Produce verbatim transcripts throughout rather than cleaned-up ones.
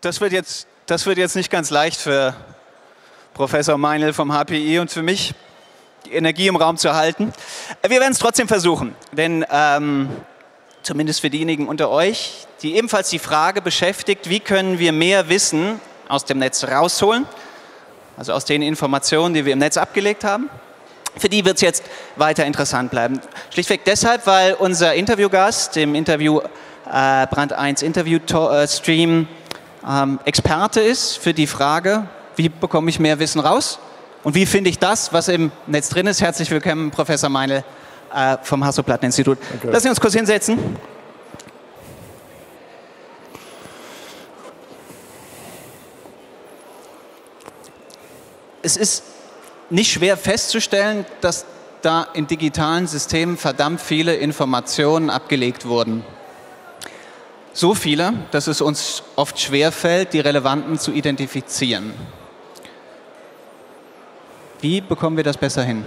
das wird jetzt, das wird jetzt nicht ganz leicht für Professor Meinl vom H P I und für mich, die Energie im Raum zu halten. Wir werden es trotzdem versuchen, denn ähm, zumindest für diejenigen unter euch, die ebenfalls die Frage beschäftigt, wie können wir mehr Wissen aus dem Netz rausholen, also aus den Informationen, die wir im Netz abgelegt haben. Für die wird es jetzt weiter interessant bleiben. Schlichtweg deshalb, weil unser Interviewgast im Interview äh, Brand eins Interview-Stream ähm, Experte ist für die Frage, wie bekomme ich mehr Wissen raus und wie finde ich das, was im Netz drin ist. Herzlich willkommen, Professor Meinl äh, vom Hasso-Platten-Institut. Okay. Lassen Sie uns kurz hinsetzen. Es ist nicht schwer festzustellen, dass da in digitalen Systemen verdammt viele Informationen abgelegt wurden. So viele, dass es uns oft schwerfällt, die relevanten zu identifizieren. Wie bekommen wir das besser hin?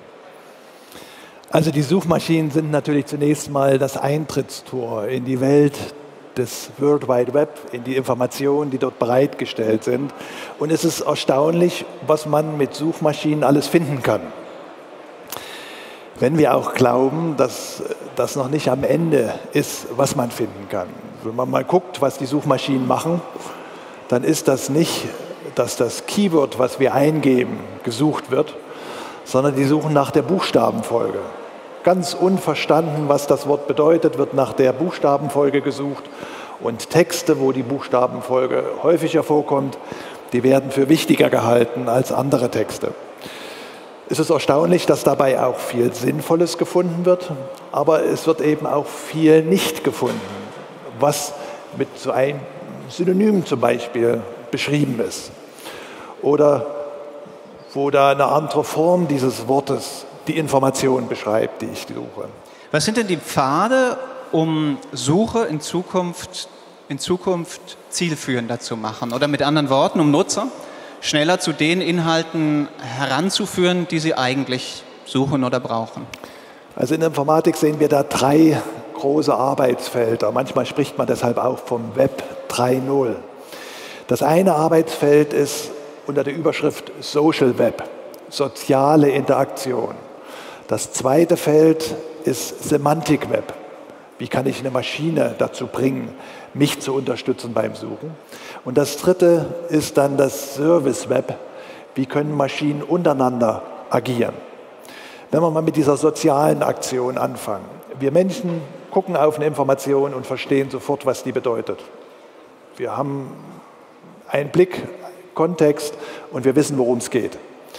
Also die Suchmaschinen sind natürlich zunächst mal das Eintrittstor in die Welt des World Wide Web, in die Informationen, die dort bereitgestellt sind. Und es ist erstaunlich, was man mit Suchmaschinen alles finden kann. Wenn wir auch glauben, dass das noch nicht am Ende ist, was man finden kann. Wenn man mal guckt, was die Suchmaschinen machen, dann ist das nicht, dass das Keyword, was wir eingeben, gesucht wird, sondern die suchen nach der Buchstabenfolge. Ganz unverstanden, was das Wort bedeutet, wird nach der Buchstabenfolge gesucht. Und Texte, wo die Buchstabenfolge häufiger vorkommt, die werden für wichtiger gehalten als andere Texte. Es ist erstaunlich, dass dabei auch viel Sinnvolles gefunden wird, aber es wird eben auch viel nicht gefunden, was mit so einem Synonym zum Beispiel beschrieben ist. Oder wo da eine andere Form dieses Wortes die Information beschreibt, die ich suche. Was sind denn die Pfade, um Suche in Zukunft, in Zukunft zielführender zu machen? Oder mit anderen Worten, um Nutzer schneller zu den Inhalten heranzuführen, die sie eigentlich suchen oder brauchen? Also in der Informatik sehen wir da drei große Arbeitsfelder. Manchmal spricht man deshalb auch vom Web drei Punkt null. Das eine Arbeitsfeld ist unter der Überschrift Social Web, soziale Interaktion. Das zweite Feld ist Semantic Web. Wie kann ich eine Maschine dazu bringen, mich zu unterstützen beim Suchen? Und das dritte ist dann das Service Web. Wie können Maschinen untereinander agieren? Wenn wir mal mit dieser sozialen Aktion anfangen. Wir Menschen gucken auf eine Information und verstehen sofort, was die bedeutet. Wir haben einen Blick, Kontext und wir wissen, worum es geht.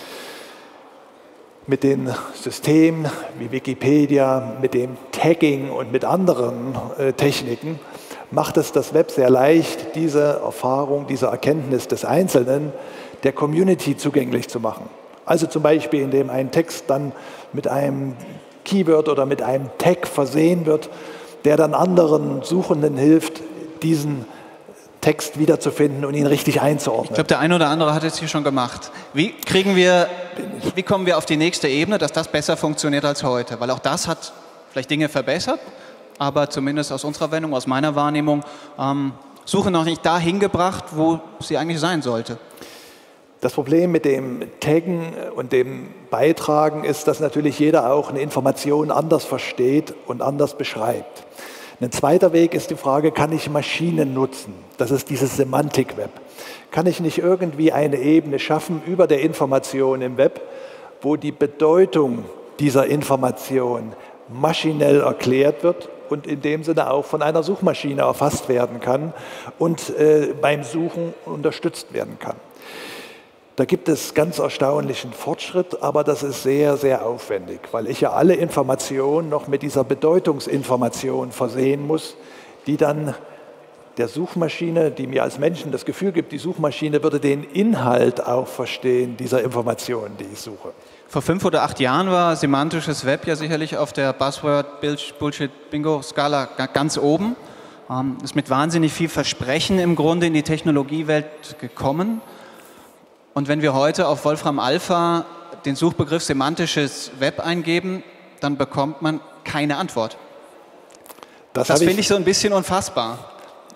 Mit den Systemen wie Wikipedia, mit dem Tagging und mit anderen äh, Techniken macht es das Web sehr leicht, diese Erfahrung, diese Erkenntnis des Einzelnen der Community zugänglich zu machen. Also zum Beispiel, indem ein Text dann mit einem Keyword oder mit einem Tag versehen wird, der dann anderen Suchenden hilft, diesen Text wiederzufinden und ihn richtig einzuordnen. Ich glaube, der eine oder andere hat es hier schon gemacht. Wie kriegen wir, wie kommen wir auf die nächste Ebene, dass das besser funktioniert als heute? Weil auch das hat vielleicht Dinge verbessert, aber zumindest aus unserer Wendung, aus meiner Wahrnehmung, ähm, Suche noch nicht dahin gebracht, wo sie eigentlich sein sollte. Das Problem mit dem Taggen und dem Beitragen ist, dass natürlich jeder auch eine Information anders versteht und anders beschreibt. Ein zweiter Weg ist die Frage, kann ich Maschinen nutzen? Das ist dieses Semantic Web. Kann ich nicht irgendwie eine Ebene schaffen über der Information im Web, wo die Bedeutung dieser Information maschinell erklärt wird und in dem Sinne auch von einer Suchmaschine erfasst werden kann und äh, beim Suchen unterstützt werden kann? Da gibt es ganz erstaunlichen Fortschritt, aber das ist sehr, sehr aufwendig, weil ich ja alle Informationen noch mit dieser Bedeutungsinformation versehen muss, die dann der Suchmaschine, die mir als Menschen das Gefühl gibt, die Suchmaschine würde den Inhalt auch verstehen dieser Informationen, die ich suche. Vor fünf oder acht Jahren war semantisches Web ja sicherlich auf der Buzzword-Bullshit-Bingo-Skala ganz oben. Ähm, ist mit wahnsinnig viel Versprechen im Grunde in die Technologiewelt gekommen. Und wenn wir heute auf Wolfram Alpha den Suchbegriff semantisches Web eingeben, dann bekommt man keine Antwort. Das, das finde ich so ein bisschen unfassbar.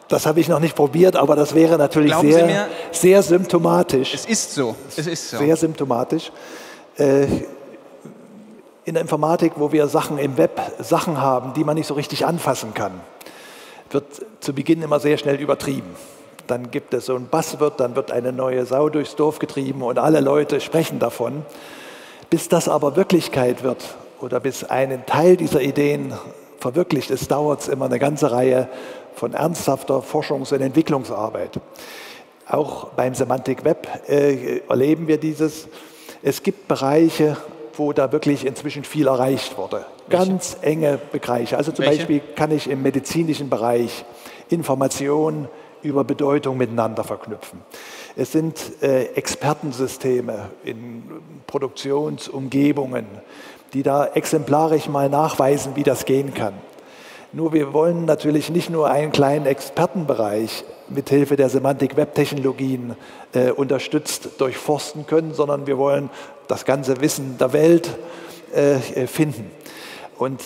Das habe ich noch nicht probiert, aber das wäre natürlich sehr, mir, sehr symptomatisch. Es ist so. Es ist so. Sehr symptomatisch. Äh, in der Informatik, wo wir Sachen im Web, Sachen haben, die man nicht so richtig anfassen kann, wird zu Beginn immer sehr schnell übertrieben. Dann gibt es so ein Buzzword, dann wird eine neue Sau durchs Dorf getrieben und alle Leute sprechen davon. Bis das aber Wirklichkeit wird oder bis ein Teil dieser Ideen verwirklicht ist, dauert es immer eine ganze Reihe von ernsthafter Forschungs- und Entwicklungsarbeit. Auch beim Semantic Web äh, erleben wir dieses. Es gibt Bereiche, wo da wirklich inzwischen viel erreicht wurde. Welche? Ganz enge Bereiche. Also zum Welche? Beispiel kann ich im medizinischen Bereich Informationen über Bedeutung miteinander verknüpfen. Es sind äh, Expertensysteme in Produktionsumgebungen, die da exemplarisch mal nachweisen, wie das gehen kann. Nur wir wollen natürlich nicht nur einen kleinen Expertenbereich mithilfe der Semantik-Web-Technologien äh, unterstützt durchforsten können, sondern wir wollen das ganze Wissen der Welt äh, finden. Und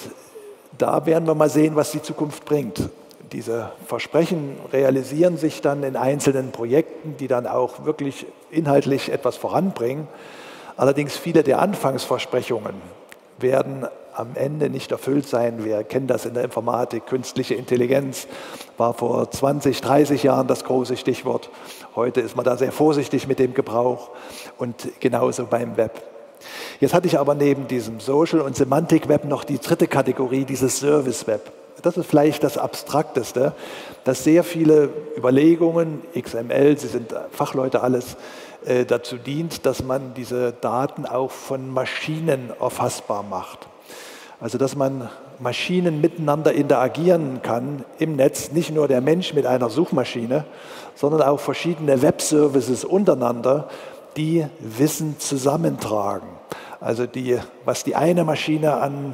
da werden wir mal sehen, was die Zukunft bringt. Diese Versprechen realisieren sich dann in einzelnen Projekten, die dann auch wirklich inhaltlich etwas voranbringen. Allerdings viele der Anfangsversprechungen werden am Ende nicht erfüllt sein. Wir kennen das in der Informatik. Künstliche Intelligenz war vor zwanzig, dreißig Jahren das große Stichwort. Heute ist man da sehr vorsichtig mit dem Gebrauch und genauso beim Web. Jetzt hatte ich aber neben diesem Social- und Semantik-Web noch die dritte Kategorie, dieses Service-Web. Das ist vielleicht das Abstrakteste, dass sehr viele Überlegungen, X M L, Sie sind Fachleute alles, äh, dazu dient, dass man diese Daten auch von Maschinen erfassbar macht. Also dass man Maschinen miteinander interagieren kann im Netz, nicht nur der Mensch mit einer Suchmaschine, sondern auch verschiedene Web-Services untereinander, die Wissen zusammentragen. Also die, was die eine Maschine an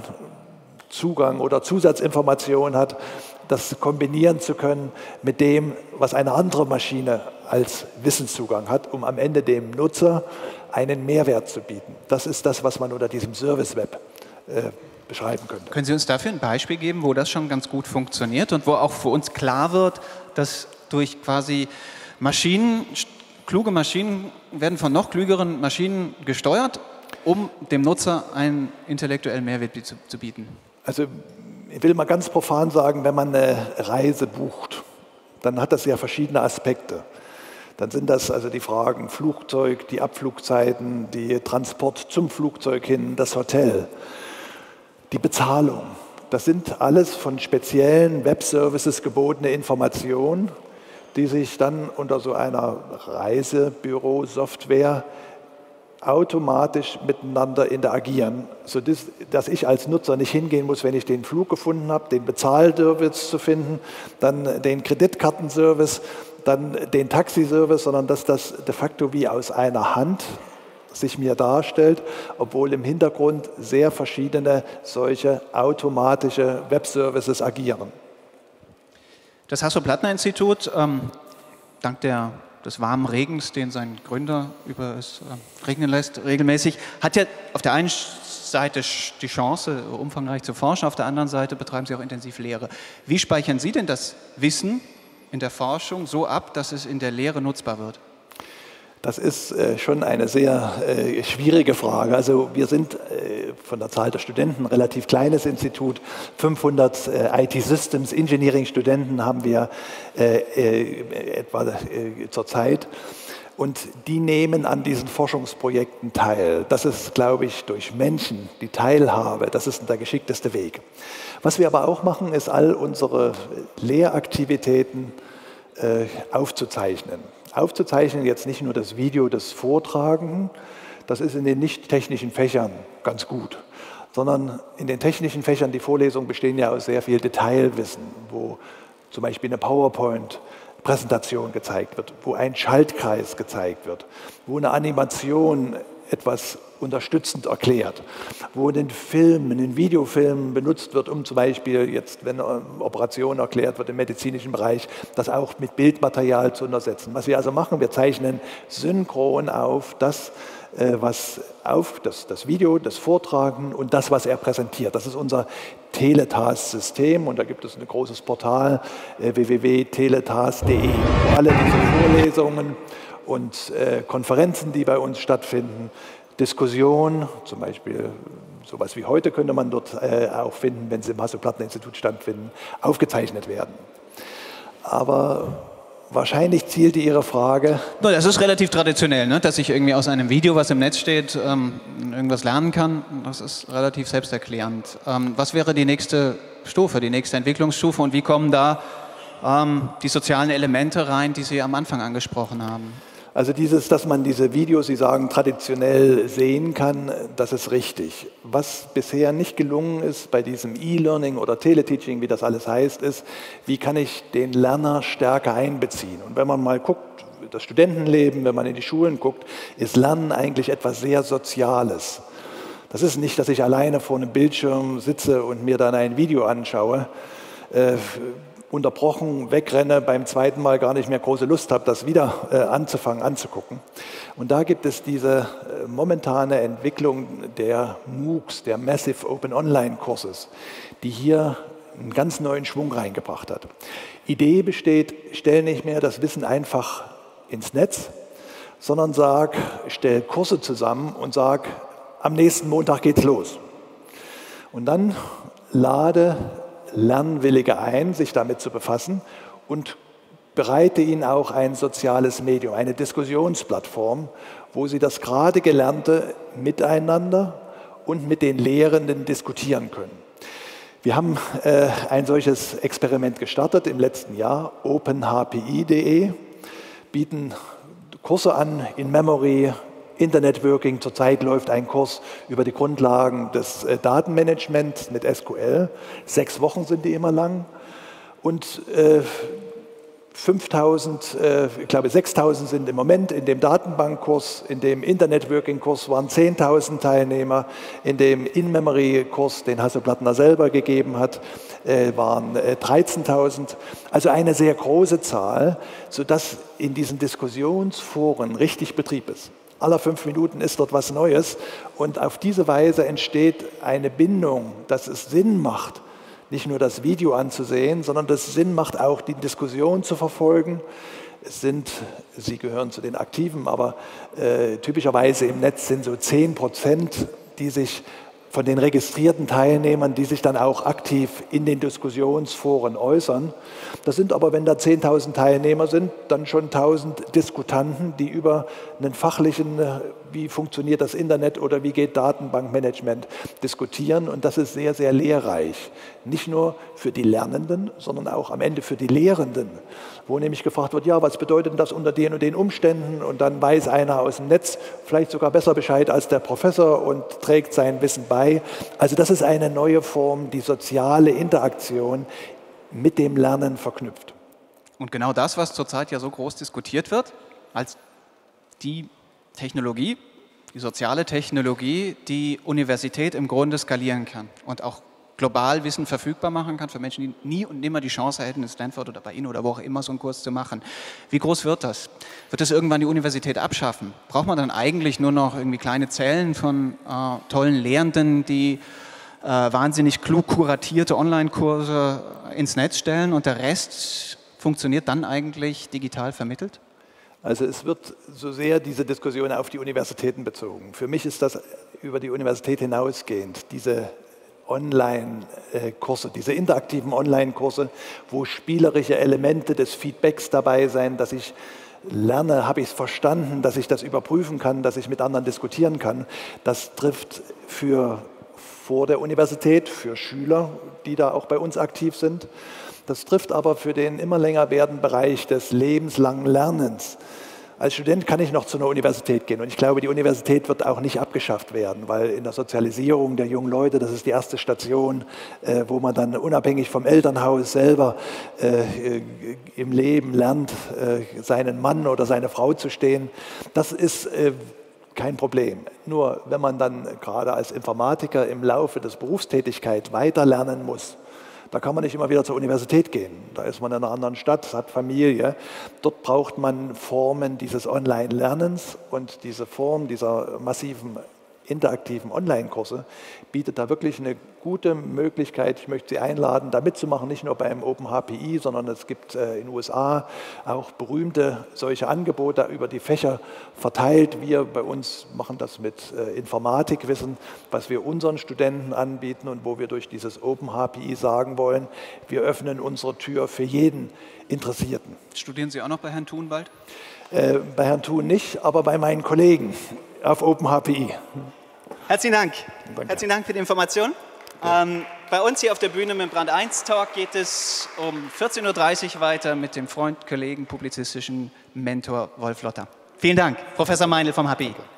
Zugang oder Zusatzinformation hat, das kombinieren zu können mit dem, was eine andere Maschine als Wissenszugang hat, um am Ende dem Nutzer einen Mehrwert zu bieten. Das ist das, was man unter diesem Service-Web äh, beschreiben könnte. Können Sie uns dafür ein Beispiel geben, wo das schon ganz gut funktioniert und wo auch für uns klar wird, dass durch quasi Maschinen, kluge Maschinen werden von noch klügeren Maschinen gesteuert, um dem Nutzer einen intellektuellen Mehrwert zu, zu bieten? Also ich will mal ganz profan sagen, wenn man eine Reise bucht, dann hat das ja verschiedene Aspekte. Dann sind das also die Fragen Flugzeug, die Abflugzeiten, die Transport zum Flugzeug hin, das Hotel, die Bezahlung. Das sind alles von speziellen Web-Services gebotene Informationen, die sich dann unter so einer Reisebüro-Software automatisch miteinander interagieren, sodass dass ich als Nutzer nicht hingehen muss, wenn ich den Flug gefunden habe, den Bezahlservice zu finden, dann den Kreditkartenservice, dann den Taxiservice, sondern dass das de facto wie aus einer Hand sich mir darstellt, obwohl im Hintergrund sehr verschiedene solche automatische Web-Services agieren. Das Hasso-Plattner-Institut, ähm, dank der des warmen Regens, den sein Gründer über es äh, regnen lässt, regelmäßig, hat ja auf der einen Seite die Chance, umfangreich zu forschen, auf der anderen Seite betreiben Sie auch intensiv Lehre. Wie speichern Sie denn das Wissen in der Forschung so ab, dass es in der Lehre nutzbar wird? Das ist äh, schon eine sehr äh, schwierige Frage. Also wir sind äh, von der Zahl der Studenten ein relativ kleines Institut. fünfhundert äh, I T-Systems Engineering-Studenten haben wir äh, äh, etwa äh, zurzeit. Und die nehmen an diesen Forschungsprojekten teil. Das ist, glaube ich, durch Menschen, die Teilhabe, das ist der geschickteste Weg. Was wir aber auch machen, ist all unsere Lehraktivitäten äh, aufzuzeichnen. Aufzuzeichnen jetzt nicht nur das Video des Vortragenden, das ist in den nicht-technischen Fächern ganz gut, sondern in den technischen Fächern, die Vorlesungen bestehen ja aus sehr viel Detailwissen, wo zum Beispiel eine PowerPoint-Präsentation gezeigt wird, wo ein Schaltkreis gezeigt wird, wo eine Animation etwas unterstützend erklärt, wo ein Film, ein Videofilm benutzt wird, um zum Beispiel jetzt, wenn eine Operation erklärt wird im medizinischen Bereich, das auch mit Bildmaterial zu untersetzen. Was wir also machen, wir zeichnen synchron auf das, was auf das, das Video, das Vortragen und das, was er präsentiert. Das ist unser Teletask-System und da gibt es ein großes Portal w w w punkt teletask punkt de. Alle diese Vorlesungen und äh, Konferenzen, die bei uns stattfinden, Diskussionen, zum Beispiel sowas wie heute könnte man dort äh, auch finden, wenn sie im Hasso-Plattner-Institut stattfinden, aufgezeichnet werden. Aber wahrscheinlich zielte Ihre Frage. Das ist relativ traditionell, ne? Dass ich irgendwie aus einem Video, was im Netz steht, ähm, irgendwas lernen kann. Das ist relativ selbsterklärend. Ähm, was wäre die nächste Stufe, die nächste Entwicklungsstufe und wie kommen da ähm, die sozialen Elemente rein, die Sie am Anfang angesprochen haben? Also dieses, dass man diese Videos, Sie sagen, traditionell sehen kann, das ist richtig. Was bisher nicht gelungen ist bei diesem E-Learning oder Teleteaching, wie das alles heißt, ist, wie kann ich den Lerner stärker einbeziehen? Und wenn man mal guckt, das Studentenleben, wenn man in die Schulen guckt, ist Lernen eigentlich etwas sehr Soziales. Das ist nicht, dass ich alleine vor einem Bildschirm sitze und mir dann ein Video anschaue, äh, unterbrochen, wegrenne, beim zweiten Mal gar nicht mehr große Lust habe, das wieder äh, anzufangen, anzugucken. Und da gibt es diese äh, momentane Entwicklung der MOOCs, der Massive Open Online Courses, die hier einen ganz neuen Schwung reingebracht hat. Idee besteht, stell nicht mehr das Wissen einfach ins Netz, sondern sag, stell Kurse zusammen und sag, am nächsten Montag geht's los. Und dann lade Lernwillige ein, sich damit zu befassen und bereite ihnen auch ein soziales Medium, eine Diskussionsplattform, wo sie das gerade Gelernte miteinander und mit den Lehrenden diskutieren können. Wir haben äh, ein solches Experiment gestartet im letzten Jahr, open h p i punkt de, bieten Kurse an in Memory, Internetworking, zurzeit läuft ein Kurs über die Grundlagen des äh, Datenmanagements mit S Q L. Sechs Wochen sind die immer lang. Und äh, fünftausend, äh, ich glaube sechstausend sind im Moment in dem Datenbankkurs, in dem Internetworking-Kurs waren zehntausend Teilnehmer, in dem In-Memory-Kurs, den Hasso-Plattner selber gegeben hat, äh, waren äh, dreizehntausend. Also eine sehr große Zahl, sodass in diesen Diskussionsforen richtig Betrieb ist. Aller fünf Minuten ist dort was Neues und auf diese Weise entsteht eine Bindung, dass es Sinn macht, nicht nur das Video anzusehen, sondern dass es Sinn macht, auch die Diskussion zu verfolgen. Es sind, Sie gehören zu den Aktiven, aber äh, typischerweise im Netz sind so zehn Prozent, die sich von den registrierten Teilnehmern, die sich dann auch aktiv in den Diskussionsforen äußern. Das sind aber, wenn da zehntausend Teilnehmer sind, dann schon tausend Diskutanten, die über einen fachlichen, wie funktioniert das Internet oder wie geht Datenbankmanagement, diskutieren. Und das ist sehr, sehr lehrreich. Nicht nur für die Lernenden, sondern auch am Ende für die Lehrenden, wo nämlich gefragt wird, ja, was bedeutet denn das unter den und den Umständen? Und dann weiß einer aus dem Netz vielleicht sogar besser Bescheid als der Professor und trägt sein Wissen bei. Also das ist eine neue Form, die soziale Interaktion mit dem Lernen verknüpft. Und genau das, was zurzeit ja so groß diskutiert wird, als die Technologie, die soziale Technologie, die Universität im Grunde skalieren kann und auch global Wissen verfügbar machen kann für Menschen, die nie und nimmer die Chance hätten, in Stanford oder bei Ihnen oder wo auch immer so einen Kurs zu machen. Wie groß wird das? Wird das irgendwann die Universität abschaffen? Braucht man dann eigentlich nur noch irgendwie kleine Zellen von äh, tollen Lehrenden, die äh, wahnsinnig klug kuratierte Online-Kurse ins Netz stellen und der Rest funktioniert dann eigentlich digital vermittelt? Also es wird so sehr diese Diskussion auf die Universitäten bezogen. Für mich ist das über die Universität hinausgehend, diese Online-Kurse, diese interaktiven Online-Kurse, wo spielerische Elemente des Feedbacks dabei sein, dass ich lerne, habe ich es verstanden, dass ich das überprüfen kann, dass ich mit anderen diskutieren kann. Das trifft für vor der Universität, für Schüler, die da auch bei uns aktiv sind. Das trifft aber für den immer länger werdenden Bereich des lebenslangen Lernens. Als Student kann ich noch zu einer Universität gehen und ich glaube, die Universität wird auch nicht abgeschafft werden, weil in der Sozialisierung der jungen Leute, das ist die erste Station, äh, wo man dann unabhängig vom Elternhaus selber äh, im Leben lernt, äh, seinen Mann oder seine Frau zu stehen. Das ist äh, kein Problem. Nur wenn man dann gerade als Informatiker im Laufe des Berufstätigkeit weiter lernen muss, da kann man nicht immer wieder zur Universität gehen. Da ist man in einer anderen Stadt, hat Familie. Dort braucht man Formen dieses Online-Lernens und diese Form dieser massiven interaktiven Online-Kurse bietet da wirklich eine gute Möglichkeit. Ich möchte Sie einladen, da mitzumachen, nicht nur beim Open H P I, sondern es gibt äh, in den U S A auch berühmte solche Angebote über die Fächer verteilt. Wir bei uns machen das mit äh, Informatikwissen, was wir unseren Studenten anbieten und wo wir durch dieses Open H P I sagen wollen, wir öffnen unsere Tür für jeden Interessierten. Studieren Sie auch noch bei Herrn Thun bald? Äh, bei Herrn Thun nicht, aber bei meinen Kollegen auf Open H P I. Herzlichen Dank. Danke. Herzlichen Dank für die Information. Ja. Ähm, bei uns hier auf der Bühne mit dem Brand eins Talk geht es um vierzehn Uhr dreißig weiter mit dem Freund, Kollegen, publizistischen Mentor Wolf Lotter. Vielen Dank, Professor Meinl vom H P I.